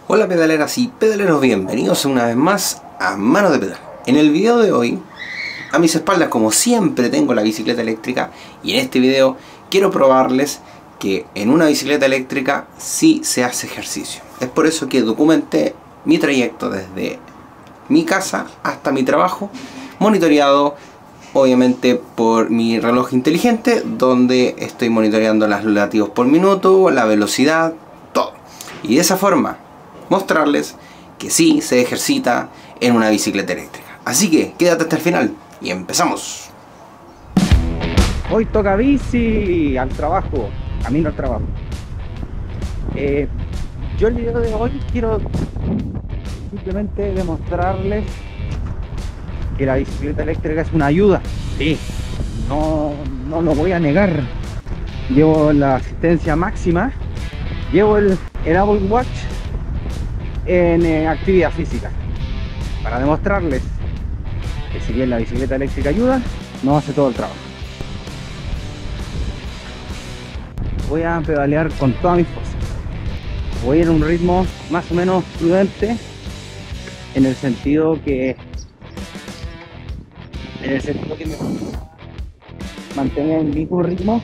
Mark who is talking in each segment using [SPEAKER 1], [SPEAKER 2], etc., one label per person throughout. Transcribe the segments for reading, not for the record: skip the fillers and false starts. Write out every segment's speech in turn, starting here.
[SPEAKER 1] Hola pedaleras y pedaleros, bienvenidos una vez más a Mano de Pedal. En el video de hoy, a mis espaldas como siempre tengo la bicicleta eléctrica, y en este video quiero probarles que en una bicicleta eléctrica sí se hace ejercicio. Es por eso que documenté mi trayecto desde mi casa hasta mi trabajo, monitoreado obviamente por mi reloj inteligente, donde estoy monitoreando los latidos por minuto, la velocidad, todo. Y de esa forma mostrarles que sí se ejercita en una bicicleta eléctrica. Así que quédate hasta el final y empezamos.
[SPEAKER 2] Hoy toca bici al trabajo, camino al trabajo. Yo el video de hoy quiero simplemente demostrarles que la bicicleta eléctrica es una ayuda. Sí, no lo voy a negar. Llevo la asistencia máxima, llevo el Apple Watch en actividad física, para demostrarles que si bien la bicicleta eléctrica ayuda, no hace todo el trabajo. Voy a pedalear con todas mis fuerzas. Voy en un ritmo más o menos prudente, en el sentido que me mantenga el mismo ritmo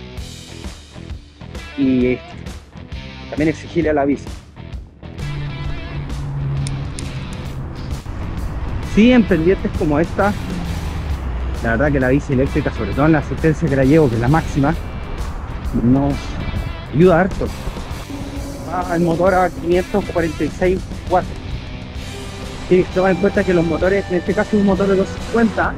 [SPEAKER 2] y también exigirle a la bici. Sí, en pendientes como esta, la verdad que la bici eléctrica, sobre todo en la asistencia que la llevo, que es la máxima, nos ayuda harto. Va el motor a 546 watts. Tienes que tomar en cuenta que los motores, en este caso un motor de 250,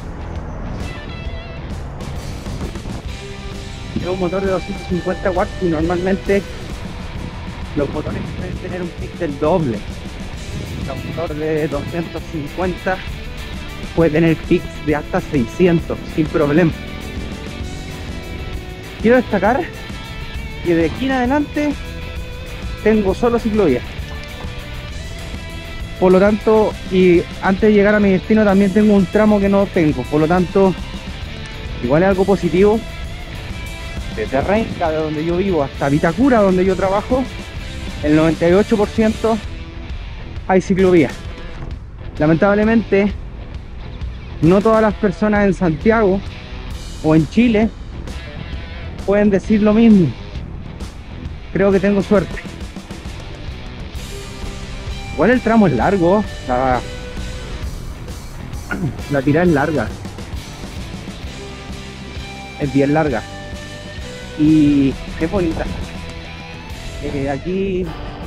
[SPEAKER 2] es un motor de 250 watts y normalmente los motores pueden tener un pic del doble. Un motor de 250 puede tener pics de hasta 600 sin problema. Quiero destacar que de aquí en adelante tengo solo ciclovía, por lo tanto, y antes de llegar a mi destino también tengo un tramo que no tengo, por lo tanto igual es algo positivo. Desde Renca, de donde yo vivo, hasta Vitacura, donde yo trabajo, el 98% hay ciclovía. Lamentablemente no todas las personas en Santiago o en Chile pueden decir lo mismo. Creo que tengo suerte. Igual el tramo es largo, la tirada es larga, es bien larga y es bonita. Aquí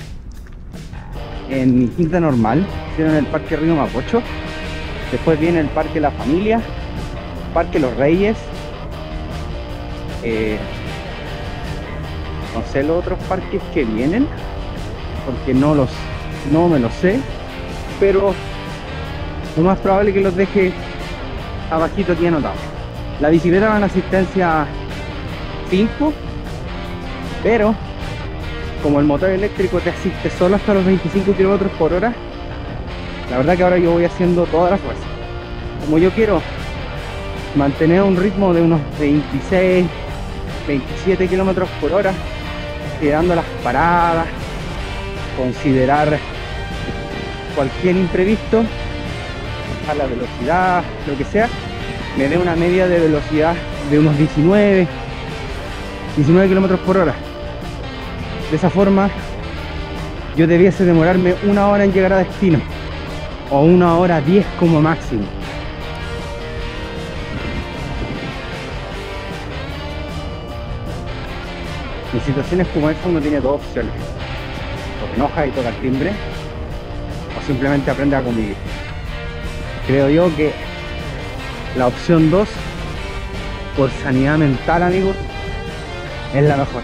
[SPEAKER 2] en mi quinta normal hicieron el Parque Río Mapocho, después viene el Parque La Familia, Parque Los Reyes, no sé los otros parques que vienen porque no me los sé, pero lo más probable es que los deje abajito aquí anotado. La bicicleta va en asistencia 5, pero como el motor eléctrico te asiste solo hasta los 25 km por hora, la verdad que ahora yo voy haciendo toda la fuerza. Como yo quiero mantener un ritmo de unos 26, 27 km por hora, dando las paradas, considerar cualquier imprevisto, a la velocidad, lo que sea, me dé una media de velocidad de unos 19 km por hora. De esa forma yo debiese demorarme 1 hora en llegar a destino, o 1 hora 10 como máximo. En situaciones como esta uno tiene dos opciones: o te enojas y toca el timbre, o simplemente aprende a convivir. Creo yo que la opción 2, por sanidad mental, amigos, es la mejor.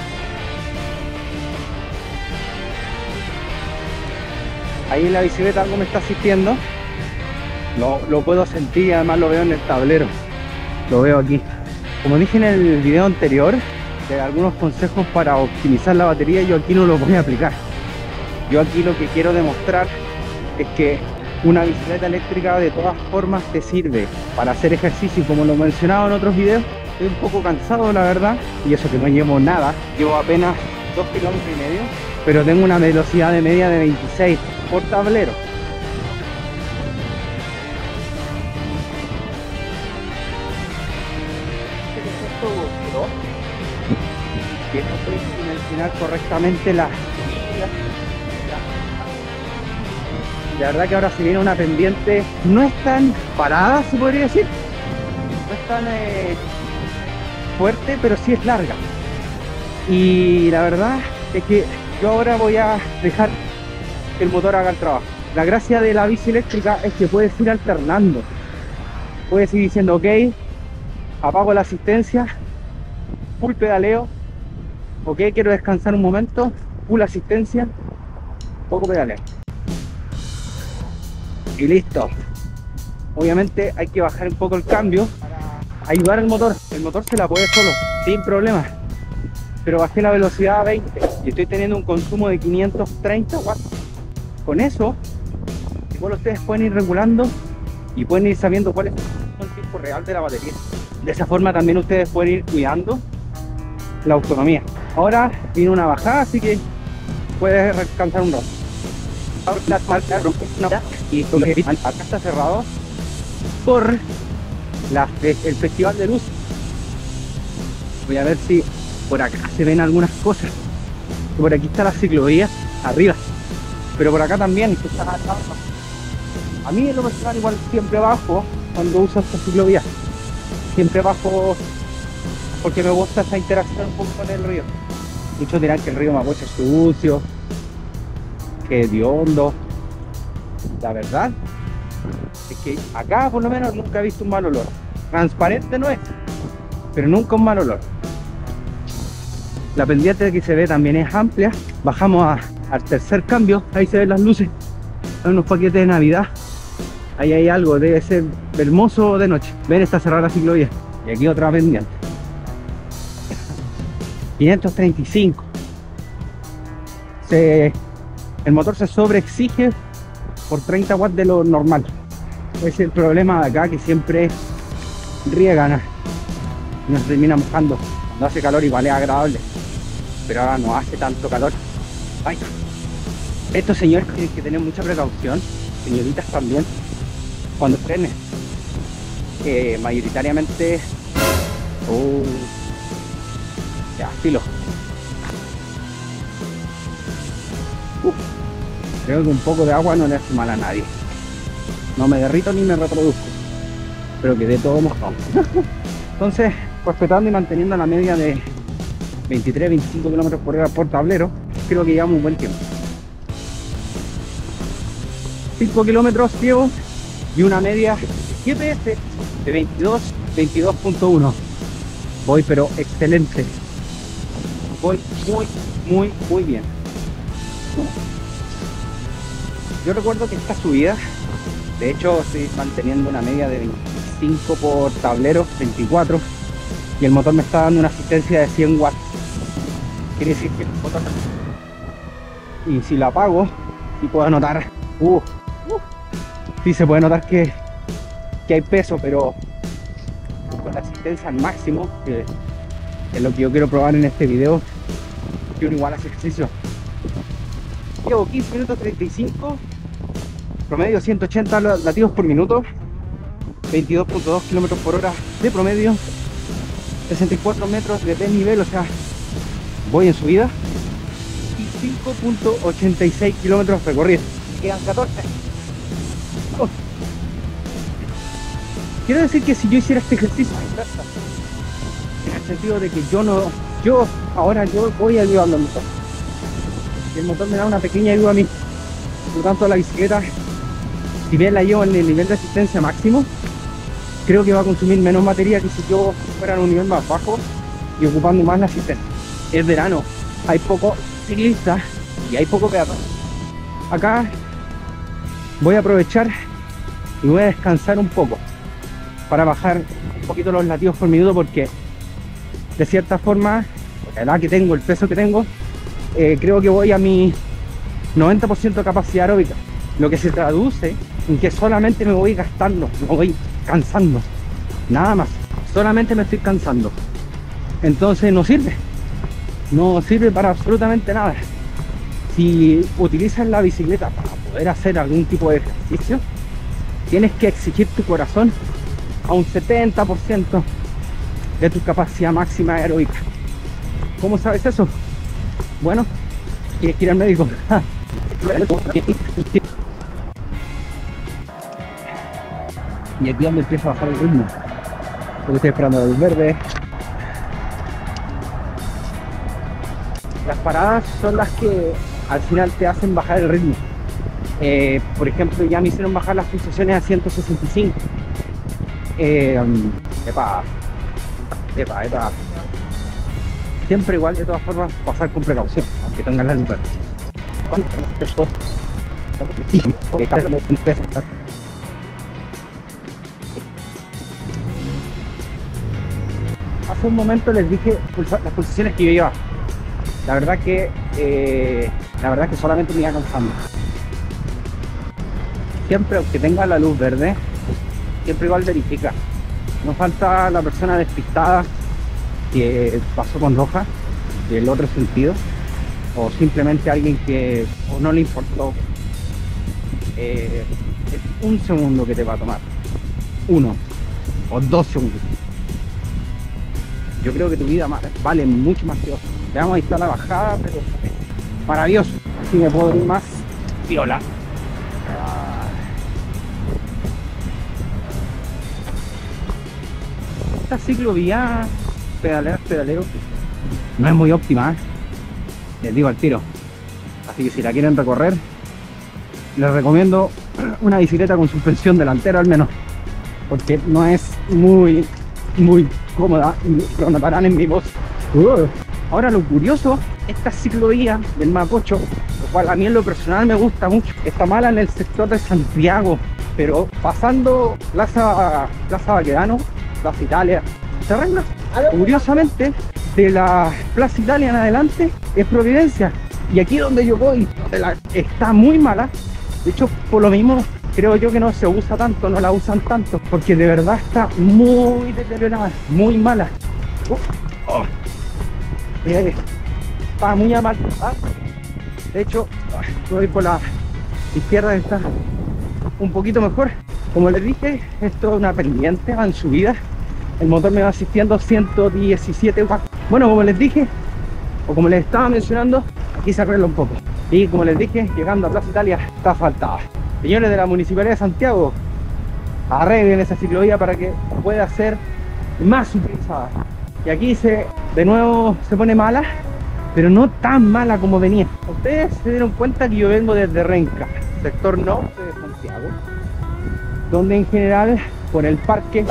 [SPEAKER 2] Ahí en la bicicleta algo me está asistiendo, lo puedo sentir y además lo veo en el tablero, lo veo aquí. Como dije en el video anterior, de algunos consejos para optimizar la batería, yo aquí no los voy a aplicar. Yo aquí lo que quiero demostrar es que una bicicleta eléctrica de todas formas te sirve para hacer ejercicio, y como lo he mencionado en otros videos, estoy un poco cansado la verdad, y eso que no llevo nada, llevo apenas 2,5 kilómetros pero tengo una velocidad de media de 26 por tablero. Que no puedo dimensionar correctamente la verdad que ahora se viene una pendiente, no es tan parada, se podría decir, no es tan fuerte, pero sí es larga. Y la verdad es que yo ahora voy a dejar que el motor haga el trabajo. La gracia de la bici eléctrica es que puedes ir alternando, puedes ir diciendo ok, apago la asistencia, full pedaleo, ok, quiero descansar un momento, full asistencia, poco pedaleo y listo. Obviamente hay que bajar un poco el cambio para ayudar al motor. El motor se la puede solo, sin problema, pero bajé la velocidad a 20 y estoy teniendo un consumo de 530 watts. Con eso igual ustedes pueden ir regulando y pueden ir sabiendo cuál es el tiempo real de la batería. De esa forma también ustedes pueden ir cuidando la autonomía. Ahora viene una bajada, así que puedes descansar un rato. Y acá está cerrado por el festival de luz. Voy a ver si por acá se ven algunas cosas. Por aquí está la ciclovía arriba, pero por acá también que está abajo. A mí en lo personal igual siempre bajo cuando uso esta ciclovía, siempre bajo porque me gusta esa interacción un poco con el río. Muchos dirán que el río Mapocho es sucio, que hediondo. La verdad es que acá por lo menos nunca he visto un mal olor. Transparente no es, pero nunca un mal olor. La pendiente que se ve también es amplia. Bajamos al tercer cambio, ahí se ven las luces. Hay unos paquetes de Navidad. Ahí hay algo, debe ser hermoso de noche. Ven, está cerrada la ciclovía. Y aquí otra pendiente. 535. El motor se sobreexige por 30 watts de lo normal. Ese es el problema de acá, que siempre riegan y nos termina mojando. Cuando hace calor igual es agradable, pero ahora no hace tanto calor. Ay. Estos señores tienen que tener mucha precaución, señoritas también, cuando frenen. Mayoritariamente ya, filo. Creo que un poco de agua no le hace mal a nadie. No me derrito ni me reproduzco, pero quedé todo mojado. Entonces, respetando y manteniendo la media de 23-25 km por hora por tablero, creo que llevamos un buen tiempo. 5 kilómetros llevo y una media GPS de 22.1. Voy pero excelente. Voy muy bien. Yo recuerdo que esta subida, de hecho estoy manteniendo una media de 25 por tablero, 24, y el motor me está dando una asistencia de 100 watts. Quiere decir que el motor, y si la apago, sí puedo notar, sí se puede notar que hay peso, pero con la asistencia al máximo, que es lo que yo quiero probar en este video, que uno igual hace ejercicio. Llevo 15 minutos 35, promedio 180 latidos por minuto, 22.2 km por hora de promedio, 64 metros de desnivel, o sea, voy en subida, y 5.86 kilómetros recorridos. Quedan 14. Quiero decir que si yo hiciera este ejercicio en el sentido de que yo ahora voy ayudando al motor, y el motor me da una pequeña ayuda a mí. Por lo tanto, la bicicleta, si bien la llevo en el nivel de asistencia máximo, creo que va a consumir menos batería que si yo fuera en un nivel más bajo y ocupando más la asistencia. Es verano, hay pocos ciclistas y hay poco peatón. Acá voy a aprovechar y voy a descansar un poco para bajar un poquito los latidos por minuto, porque de cierta forma, la edad que tengo, el peso que tengo, creo que voy a mi 90% de capacidad aeróbica, lo que se traduce en que solamente me voy gastando, me voy cansando, nada más, solamente me estoy cansando. Entonces no sirve para absolutamente nada. Si utilizas la bicicleta para poder hacer algún tipo de ejercicio, tienes que exigir tu corazón a un 70% de tu capacidad máxima aeróbica. ¿Cómo sabes eso? Bueno, tienes que ir al médico. Y aquí es donde empieza a bajar el ritmo, porque estoy esperando la luz verde. Las paradas son las que al final te hacen bajar el ritmo. Por ejemplo, ya me hicieron bajar las pulsaciones a 165. Epa. Siempre igual, de todas formas, pasar con precaución, aunque tengan la luz verde. Hace un momento les dije las pulsaciones que yo llevaba. La verdad que solamente me iba cansando. Siempre, aunque tenga la luz verde, siempre igual verifica. No falta la persona despistada que pasó con roja del otro sentido, o simplemente alguien que o no le importó. Es un segundo que te va a tomar, 1 o 2 segundos. Yo creo que tu vida vale mucho más que eso. Veamos, ahí está la bajada, pero maravilloso. Así me puedo ir más viola. Esta ciclovía pedaleo no es muy óptima, ¿eh? Les digo al tiro. Así que si la quieren recorrer, les recomiendo una bicicleta con suspensión delantera al menos, porque no es muy cómoda, lo notarán en mi voz. Ahora lo curioso, esta ciclovía del Mapocho, lo cual a mí en lo personal me gusta mucho, está mala en el sector de Santiago, pero pasando Plaza Baquedano, Plaza Italia, se arregla. Curiosamente, de la Plaza Italia en adelante es Providencia, y aquí donde yo voy está muy mala. De hecho, por lo mismo creo yo que no se usa tanto, no la usan tanto, porque de verdad está muy deteriorada, muy mala. Está muy mal. De hecho, voy por la izquierda, está un poquito mejor. Como les dije, esto es una pendiente, va en subida. El motor me va asistiendo 117 watts. Bueno, como les dije, o como les estaba mencionando, aquí se arregla un poco. Y como les dije, llegando a Plaza Italia está asfaltada. Señores de la Municipalidad de Santiago, arreglen esa ciclovía para que pueda ser más utilizada. Y aquí de nuevo se pone mala, pero no tan mala como venía. Ustedes se dieron cuenta que yo vengo desde Renca, sector norte de Santiago, donde en general por el parque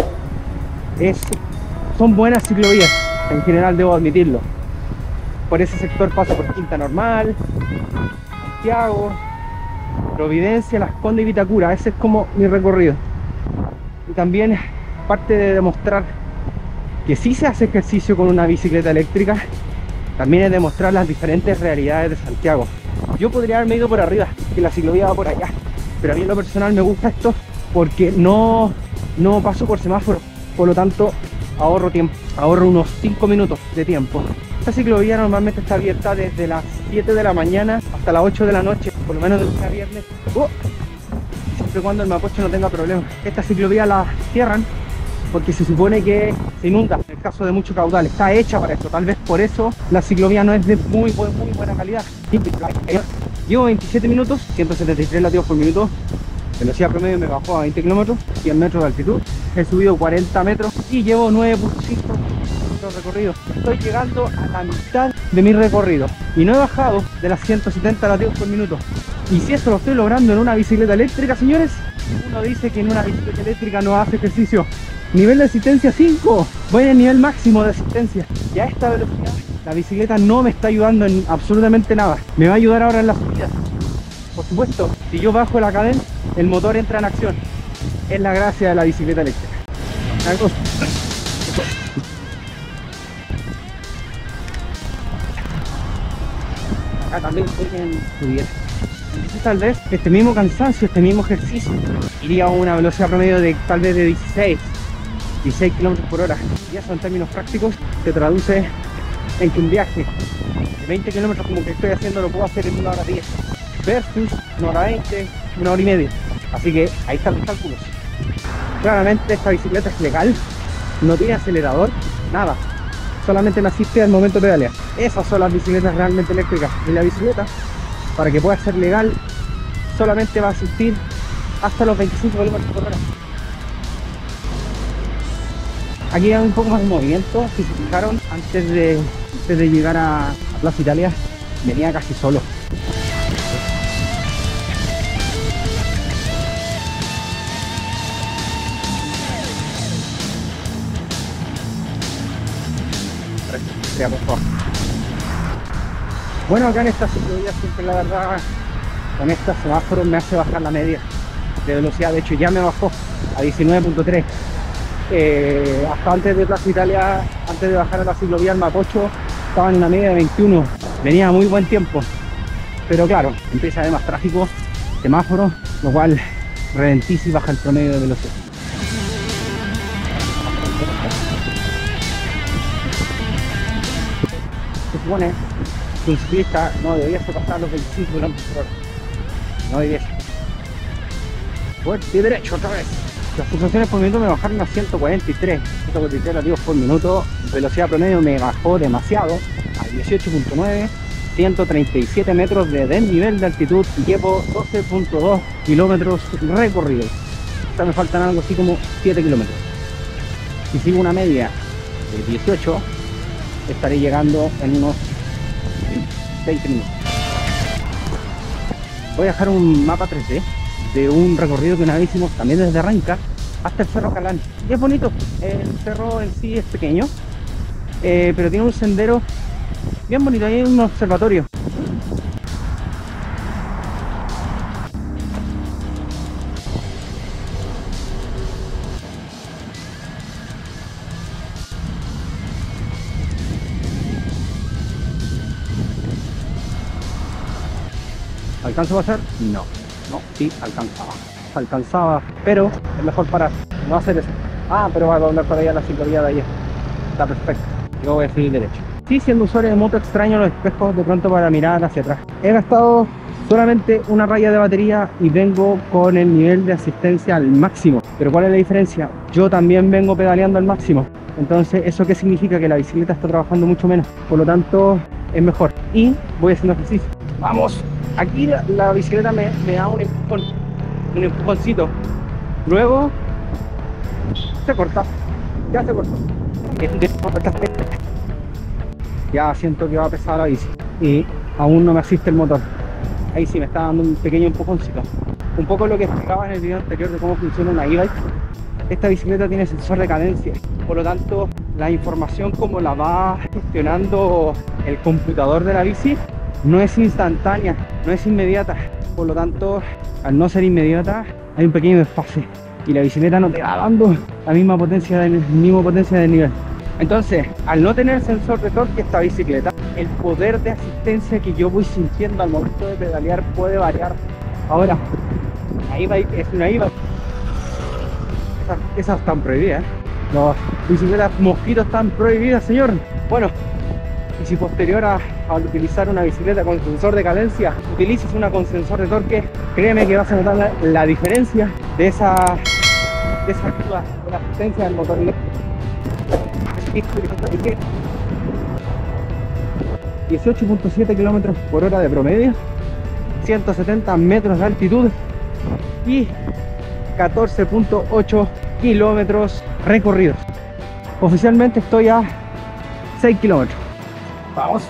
[SPEAKER 2] son buenas ciclovías, en general debo admitirlo. Por ese sector paso por Quinta Normal, Santiago, Providencia, Las Condes y Vitacura. Ese es como mi recorrido. Y también, parte de demostrar que sí se hace ejercicio con una bicicleta eléctrica, también es demostrar las diferentes realidades de Santiago. Yo podría haberme ido por arriba, que la ciclovía va por allá, pero a mí en lo personal me gusta esto porque no paso por semáforo, por lo tanto ahorro tiempo, ahorro unos 5 minutos de tiempo. Esta ciclovía normalmente está abierta desde las 7 de la mañana hasta las 8 de la noche, por lo menos de lunes a viernes, siempre y cuando el Mapocho no tenga problemas. Esta ciclovía la cierran porque se supone que se inunda en el caso de mucho caudal. Está hecha para esto, tal vez por eso la ciclovía no es de muy buena calidad. Llevo 27 minutos, 173 latidos por minuto. Velocidad promedio me bajó a 20 kilómetros, 100 metros de altitud. He subido 40 metros y llevo 9.5 kilómetros recorridos. Estoy llegando a la mitad de mi recorrido y no he bajado de las 170 latidos por minuto. Y si eso lo estoy logrando en una bicicleta eléctrica, señores, uno dice que en una bicicleta eléctrica no hace ejercicio. Nivel de asistencia 5, voy al nivel máximo de asistencia. Y a esta velocidad la bicicleta no me está ayudando en absolutamente nada. Me va a ayudar ahora en la subida. Por supuesto, si yo bajo la cadena, el motor entra en acción. Es la gracia de la bicicleta eléctrica. Acá también estoy en subida. Entonces tal vez este mismo cansancio, este mismo ejercicio, iría a una velocidad promedio de tal vez de 16 km por hora. Y eso en términos prácticos se traduce en que un viaje de 20 kilómetros como que estoy haciendo lo puedo hacer en 1 hora 10 versus 1 hora 20, 1 hora y media. Así que ahí están los cálculos. Claramente esta bicicleta es legal, no tiene acelerador, nada, solamente me asiste al momento de pedalear. Esas son las bicicletas realmente eléctricas. Y la bicicleta, para que pueda ser legal, solamente va a asistir hasta los 25 kilómetros por hora. Aquí hay un poco más de movimiento. Si se fijaron, antes de llegar a Plaza Italia venía casi solo. Bueno, acá en esta ciclovía siempre, la verdad, con estos semáforos me hace bajar la media de velocidad. De hecho ya me bajó a 19.3. Hasta antes de Plaza Italia, antes de bajar a la ciclovía al Mapocho, estaba en una media de 21. Venía a muy buen tiempo, pero claro, empieza a haber más tráfico, semáforo, lo cual ralentiza y baja el promedio de velocidad. Se supone que un ciclista no debería pasar los 25 km por hora. No debería ser. Fuerte y derecho otra vez. Las pulsaciones por minuto me bajaron a 143 latidos por minuto. Velocidad promedio me bajó demasiado a 18.9, 137 metros de desnivel de altitud y llevo 12.2 kilómetros recorridos. O sea, me faltan algo así como 7 kilómetros. Si sigo una media de 18, estaré llegando en unos 20 minutos. Voy a dejar un mapa 3D de un recorrido que una vez hicimos también desde Renca hasta el Cerro Calán. Y es bonito, el cerro en sí es pequeño, pero tiene un sendero bien bonito, ahí hay un observatorio. ¿Alcanzo a pasar? No, sí, alcanzaba, pero es mejor parar, no hacer eso. Ah, pero va a doblar para allá la ciclovía de ayer. Está perfecto, yo voy a seguir derecho. Sí, siendo usuario de moto extraño los espejos de pronto para mirar hacia atrás. He gastado solamente una raya de batería y vengo con el nivel de asistencia al máximo. Pero ¿cuál es la diferencia? Yo también vengo pedaleando al máximo. Entonces, ¿eso qué significa? Que la bicicleta está trabajando mucho menos. Por lo tanto, es mejor. Y voy haciendo ejercicio. ¡Vamos! Aquí la bicicleta me da un empujón, un empujoncito. Luego se corta, ya se cortó. Ya siento que va a pesar la bici y aún no me asiste el motor. Ahí sí me está dando un pequeño empujoncito. Un poco lo que explicaba en el video anterior de cómo funciona una e-bike. Esta bicicleta tiene sensor de cadencia, por lo tanto la información como la va gestionando el computador de la bici no es instantánea, no es inmediata. Por lo tanto, al no ser inmediata, hay un pequeño desfase y la bicicleta no te va dando la misma potencia del nivel. Entonces, al no tener sensor de torque esta bicicleta, el poder de asistencia que yo voy sintiendo al momento de pedalear puede variar. Ahora, la e-bike es una e-bike. Esas están prohibidas, ¿eh? Las bicicletas mosquitos están prohibidas, señor. Bueno, y si posterior a utilizar una bicicleta con sensor de cadencia, utilices una con sensor de torque, créeme que vas a notar la diferencia de esa ayuda, de la asistencia del motor eléctrico. 18.7 kilómetros por hora de promedio, 170 metros de altitud y 14.8 kilómetros recorridos. Oficialmente estoy a 6 kilómetros. Vamos.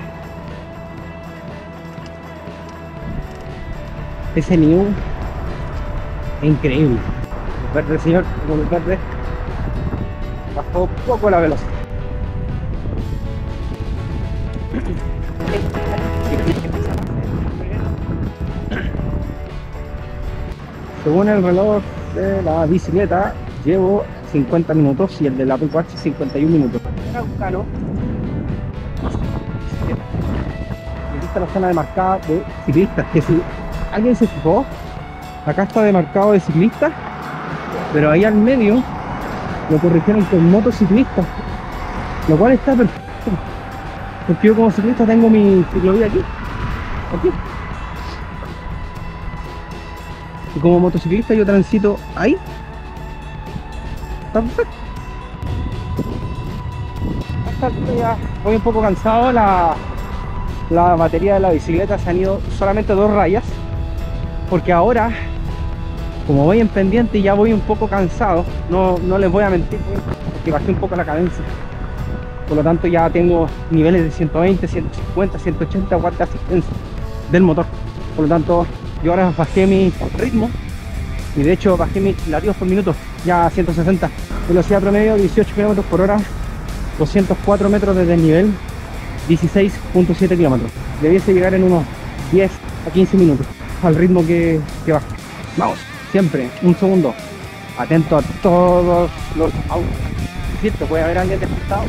[SPEAKER 2] Ese New es increíble. Verde, señor, con el verde bajó poco la velocidad. Según el reloj de la bicicleta, llevo 50 minutos y el del Apple Watch 51 minutos. Era un cano. Y aquí está la zona demarcada de ciclistas, que si alguien se fijó, acá está demarcado de ciclistas, pero ahí al medio lo corrigieron con motociclistas, lo cual está perfecto. Porque yo como ciclista tengo mi ciclovía aquí. Y como motociclista yo transito ahí. Está perfecto. Ya voy un poco cansado, la batería de la bicicleta se han ido solamente 2 rayas, porque ahora, como voy en pendiente, ya voy un poco cansado, no les voy a mentir, porque bajé un poco la cadencia, por lo tanto ya tengo niveles de 120, 150, 180 watts de asistencia del motor, por lo tanto yo ahora bajé mi ritmo, y de hecho bajé mis latidos por minuto, ya a 160, velocidad promedio 18 km por hora, 204 metros de desnivel, 16.7 kilómetros. Debiese llegar en unos 10 a 15 minutos al ritmo que baja. Vamos, siempre, un segundo, atento a todos los autos. Es cierto, puede haber alguien despistado.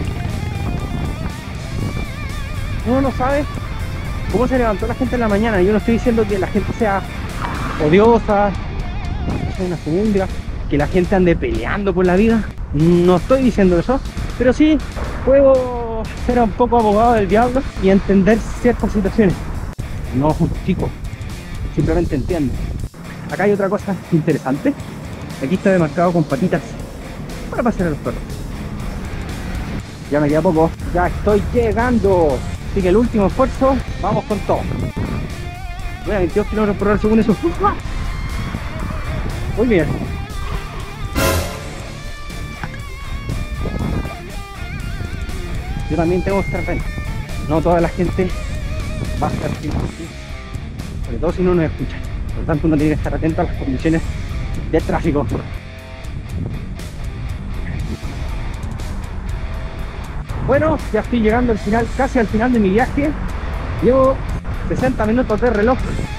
[SPEAKER 2] Uno no sabe cómo se levantó la gente en la mañana. Yo no estoy diciendo que la gente sea odiosa, que sea una segunda, que la gente ande peleando por la vida. No estoy diciendo eso, pero sí puedo ser un poco abogado del diablo y entender ciertas situaciones. No justifico, simplemente entiendo. Acá hay otra cosa interesante. Aquí está demarcado con patitas para pasear a los perros. Ya me queda poco, ya estoy llegando. Así que el último esfuerzo, vamos con todo. Voy a 22 km por hora según eso. Muy bien. Yo también tengo que estar atento. No toda la gente va a estar así, sobre todo si no nos escucha. Por lo tanto, uno tiene que estar atento a las condiciones de tráfico. Bueno, ya estoy llegando al final, casi al final de mi viaje. Llevo 60 minutos de reloj,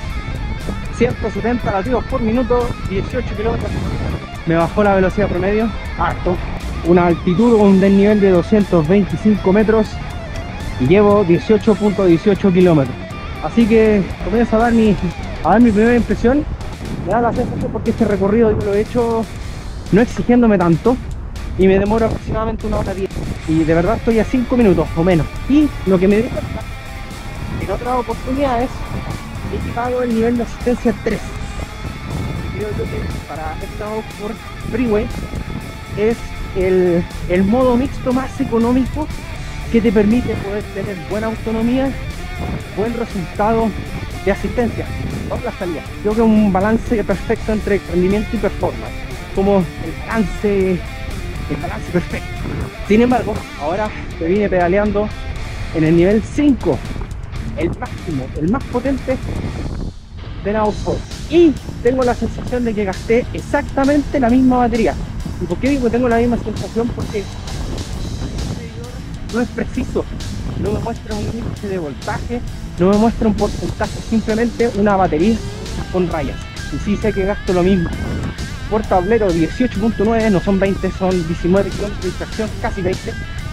[SPEAKER 2] 170 latidos por minuto, 18 kilómetros. Me bajó la velocidad promedio, harto. Una altitud con un desnivel de 225 metros y llevo 18.18 kilómetros. Así que comienzo a dar mi primera impresión. Me da la sensación porque este recorrido yo lo he hecho no exigiéndome tanto y me demoro aproximadamente 1 hora 10. Y de verdad estoy a 5 minutos o menos. Y lo que me di cuenta, en otras oportunidades he llegado el nivel de asistencia 3. Creo yo que para esta Oxford Freeway es el modo mixto más económico que te permite poder tener buena autonomía, buen resultado de asistencia por la salida. Creo que es un balance perfecto entre rendimiento y performance, como el balance perfecto. Sin embargo, ahora te vine pedaleando en el nivel 5, el máximo, el más potente de la Oxford, y tengo la sensación de que gasté exactamente la misma batería. ¿Y por qué digo que tengo la misma sensación? Porque no es preciso, no me muestra un índice de voltaje, no me muestra un porcentaje, simplemente una batería con rayas. Y sí sé que gasto lo mismo. Por tablero 18.9, no son 20, son 19 kilómetros de distracción, casi 20.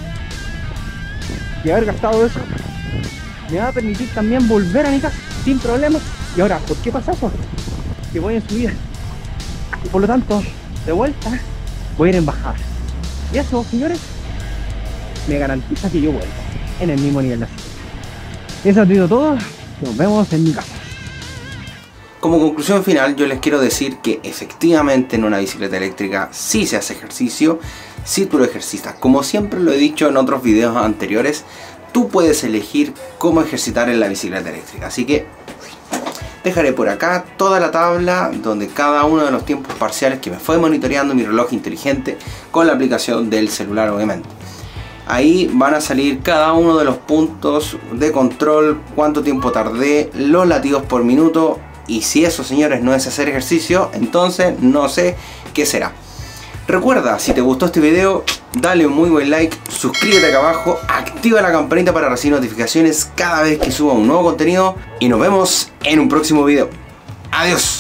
[SPEAKER 2] Y haber gastado eso me va a permitir también volver a mi casa sin problemas. Y ahora, ¿por qué pasa eso? Que voy en subida y por lo tanto, de vuelta voy a ir en bajada. Y eso, señores, me garantiza que yo vuelvo en el mismo nivel de asistencia. Eso ha sido todo. Nos vemos en mi casa.
[SPEAKER 1] Como conclusión final, yo les quiero decir que efectivamente en una bicicleta eléctrica sí se hace ejercicio, si tú lo ejercitas. Como siempre lo he dicho en otros videos anteriores, tú puedes elegir cómo ejercitar en la bicicleta eléctrica. Así que dejaré por acá toda la tabla donde cada uno de los tiempos parciales que me fue monitoreando mi reloj inteligente con la aplicación del celular, obviamente. Ahí van a salir cada uno de los puntos de control, cuánto tiempo tardé, los latidos por minuto. Y si eso, señores, no es hacer ejercicio, entonces no sé qué será. Recuerda, si te gustó este video, dale un muy buen like, suscríbete acá abajo, activa la campanita para recibir notificaciones cada vez que suba un nuevo contenido y nos vemos en un próximo video. Adiós.